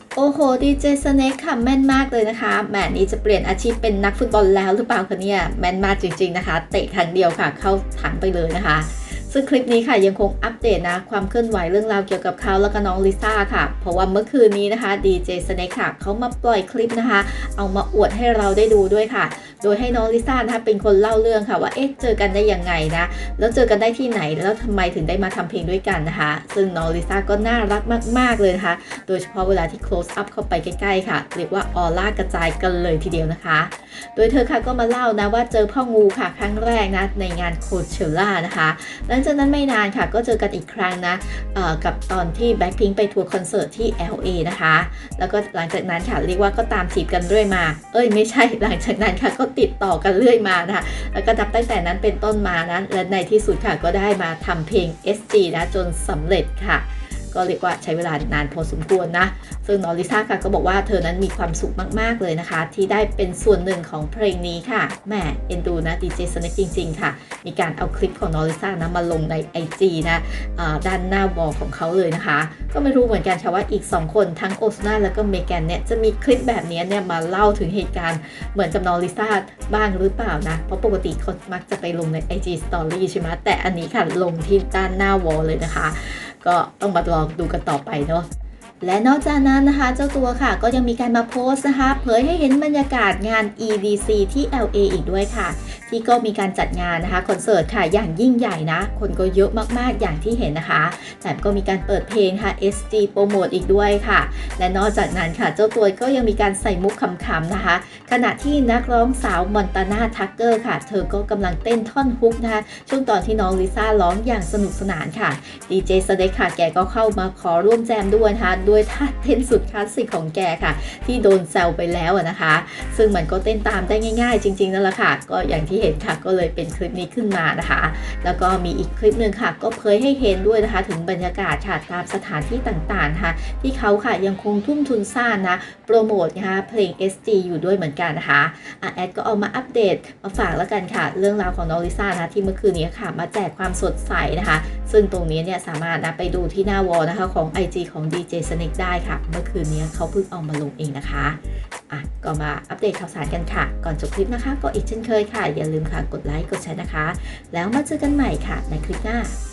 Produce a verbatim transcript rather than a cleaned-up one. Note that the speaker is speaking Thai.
โอ้โหดีเจสเน็กค่ะแม่นมากเลยนะคะแหมนี้จะเปลี่ยนอาชีพเป็นนักฟุตบอลแล้วหรือเปล่าคะเนี่ยแม่นมากจริงๆนะคะเตะครั้งเดียวค่ะเข้าถังไปเลยนะคะซึ่งคลิปนี้ค่ะยังคงอัปเดตนะความเคลื่อนไหวเรื่องราวเกี่ยวกับเขาแล้วก็น้องลิซ่าค่ะเพราะว่าเมื่อคืนนี้นะคะดีเจสเน็กค่ะเขามาปล่อยคลิปนะคะเอามาอวดให้เราได้ดูด้วยค่ะโดยให้น้องลิซ่านะคะเป็นคนเล่าเรื่องค่ะว่าเอ๊ะเจอกันได้ยังไงนะแล้วเจอกันได้ที่ไหนแล้วทำไมถึงได้มาทำเพลงด้วยกันนะคะซึ่งน้องลิซ่าก็น่ารักมากๆเลยนะคะโดยเฉพาะเวลาที่ close up เข้าไปใกล้ๆค่ะเรียกว่าออร่ากระจายกันเลยทีเดียวนะคะโดยเธอค่ะก็มาเล่านะว่าเจอพ่องูค่ะครั้งแรกนะในงานโคเชล่านะคะหลังจากนั้นไม่นานค่ะก็เจอกันอีกครั้งนะกับตอนที่ Blackpink ไปทัวร์คอนเสิร์ตที่ แอล เอ นะคะแล้วก็หลังจากนั้นค่ะเรียกว่าก็ตามจีบกันเรื่อยมาเอ้ยไม่ใช่หลังจากนั้นค่ะก็ติดต่อกันเรื่อยมานะคะแล้วก็นับตั้งแต่นั้นเป็นต้นมานะและในที่สุดค่ะก็ได้มาทำเพลง เอส จี นะจนสำเร็จค่ะก็เรียกว่าใช้เวลานานพอสมควรนะซึ่งน้องลิซ่าค่ะก็บอกว่าเธอนั้นมีความสุขมากๆเลยนะคะที่ได้เป็นส่วนหนึ่งของเพลงนี้ค่ะแหมเอ็นดูนะดีเจสเน็กจริงๆค่ะมีการเอาคลิปของน้องลิซ่านะมาลงใน ไอ จี นะด้านหน้าวอลของเขาเลยนะคะก็ไม่รู้เหมือนกันค่ะว่าอีกสองคนทั้งโอซูน่าแล้วก็เมแกนเนี่ยจะมีคลิปแบบนี้เนี่ยมาเล่าถึงเหตุการณ์เหมือนกับน้องลิซ่าบ้างหรือเปล่านะเพราะปกติเขามักจะไปลงใน ไอ จี Story ใช่ไหมแต่อันนี้ค่ะลงที่ด้านหน้าวอลเลยนะคะก็ต้องมาลองดูกันต่อไปเนาะและนอกจากนั้นนะคะเจ้าตัวค่ะก็ยังมีการมาโพสต์นะคะเผยให้เห็นบรรยากาศงาน อี ดี ซี ที่ แอล เอ อีกด้วยค่ะที่ก็มีการจัดงานนะคะคอนเสิร์ตค่ะอย่างยิ่งใหญ่นะคนก็เยอะมากๆอย่างที่เห็นนะคะแต่ก็มีการเปิดเพลงค่ะ เอส จี โปรโมทอีกด้วยค่ะและนอกจากนั้นค่ะเจ้าตัวก็ยังมีการใส่มุกขำๆนะคะขณะที่นักร้องสาวมอนตาน่าทักเกอร์ค่ะเธอก็กำลังเต้นท่อนฮุกนะคะช่วงตอนที่น้องลิซ่าร้องอย่างสนุกสนานค่ะดีเจสเน็กค่ะแกก็เข้ามาขอร่วมแจมด้วยนะคะด้วยท่าเต้นสุดคลาสสิกของแกค่ะที่โดนแซวไปแล้วนะคะซึ่งมันก็เต้นตามได้ง่ายๆจริงๆนั่นแหละค่ะก็อย่างที่เห็นค่ะก็เลยเป็นคลิปนี้ขึ้นมานะคะแล้วก็มีอีกคลิปหนึ่งค่ะก็เผยให้เห็นด้วยนะคะถึงบรรยากาศค่ะตามสถานที่ต่างๆค่ะที่เขาค่ะยังคงทุ่มทุนสร้างนะโปรโมทนะคะเพลง เอส จี อยู่ด้วยเหมือนกันนะคะอ่ะแอดก็เอามาอัปเดตมาฝากแล้วกันค่ะเรื่องราวของน้องลิซ่านะที่เมื่อคืนนี้ค่ะมาแจกความสดใสนะคะซึ่งตรงนี้เนี่ยสามารถนะไปดูที่หน้าวอลนะคะของ ไอ จี ของ ดี เจ Snake ได้ค่ะเมื่อคืนนี้เขาเพิ่งเอามาลงเองนะคะอ่ะก็มาอัปเดตข่าวสารกันค่ะก่อนจบคลิปนะคะก็อีกเช่นเคยค่ะอย่าลืมค่ะกดไลค์กดแชร์นะคะแล้วมาเจอกันใหม่ค่ะในคลิปหน้า